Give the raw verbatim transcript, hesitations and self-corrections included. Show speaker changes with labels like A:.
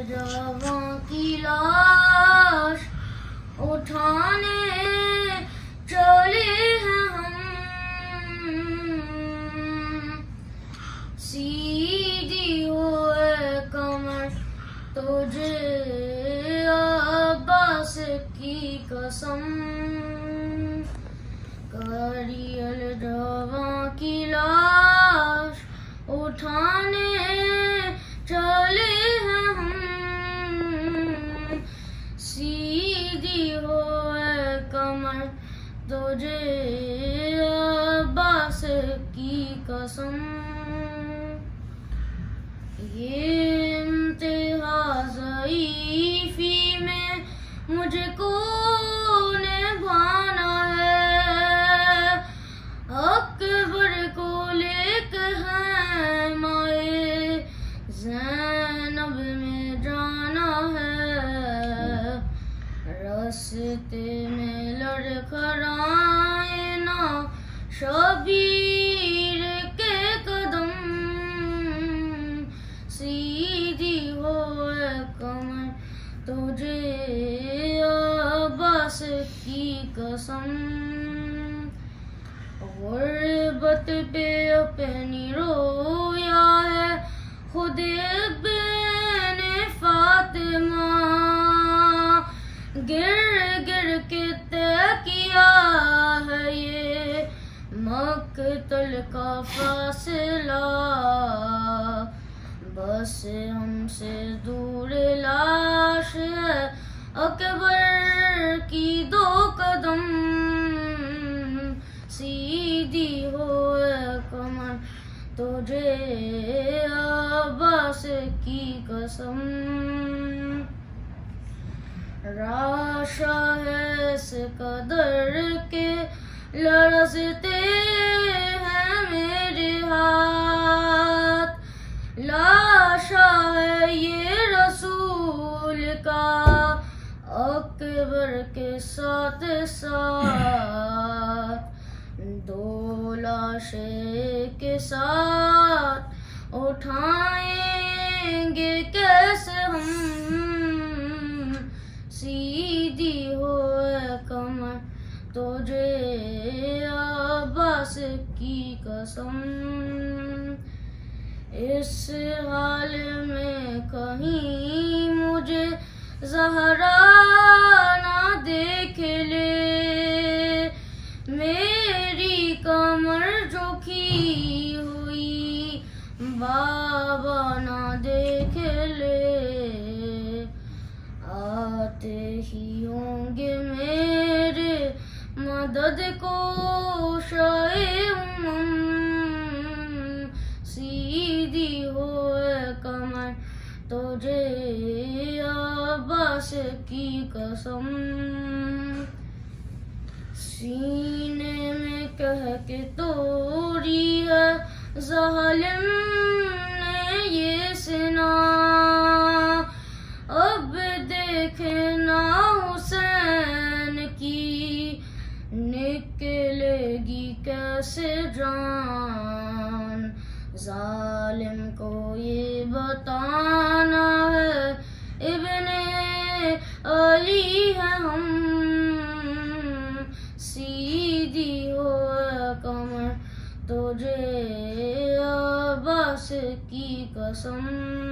A: जवां की लाश उठाने चले हैं हम। सीधी हुए कमर तुझे अब्बास की कसम, करियल जवां की लाश उठाने चले हैं हम। सीधी होए कमर तुझे अब्बास की कसम, ये इंतहा ज़ईफ़ी में मुझको निभाना है। अकबर को लेकर है माए ज़ैनब में जाना है। रास्ते में लड़खड़ाए ना शबीर के कदम, सीधी होए कमर तुझे अब्बास की कसम। गुर्बत पे अपनी रोया है खुद बिन फातिमा, गिर गिर के तय किया है ये मक़तल का फासला। बस हमसे दूर लाश है अकबर की दो कदम, सीधी होए कमर तुझे अब्बास की कसम। राशा है इस कदर के लरज़ते हैं मेरे हाथ, लाशा है ये रसूल का अकबर के साथ साथ। दो लाशे के साथ उठाएंगे कैसे हम, सीधी होए कमर तुझे अब्बास की कसम। इस हाल में कहीं मुझे ज़हरा ना देख ले, मेरी कमर झुकी हुई बाबा ना देख ले। आते ही होंगे मेरे मदद को शाए उम्म, सीधी होए कमर तुझे अब्बास की कसम। सीने में कह के तोड़ी है ज़ालिम ने ये सिना, अब देखना हुसैन की निकलेगी कैसे जान। ज़ालिम को ये बताना है इब्ने अली है हम, सीधी होए कमर तुझे अब्बास की कसम।